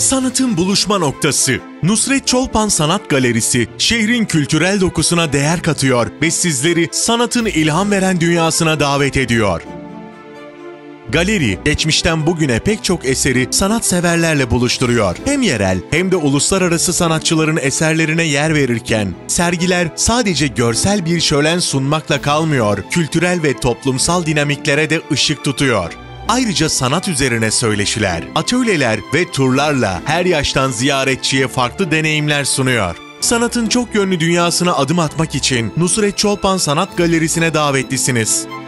Sanatın buluşma noktası. Nusret Çolpan Sanat Galerisi, şehrin kültürel dokusuna değer katıyor ve sizleri sanatın ilham veren dünyasına davet ediyor. Galeri, geçmişten bugüne pek çok eseri sanatseverlerle buluşturuyor. Hem yerel hem de uluslararası sanatçıların eserlerine yer verirken, sergiler sadece görsel bir şölen sunmakla kalmıyor, kültürel ve toplumsal dinamiklere de ışık tutuyor. Ayrıca sanat üzerine söyleşiler, atölyeler ve turlarla her yaştan ziyaretçiye farklı deneyimler sunuyor. Sanatın çok yönlü dünyasına adım atmak için Nusret Çolpan Sanat Galerisi'ne davetlisiniz.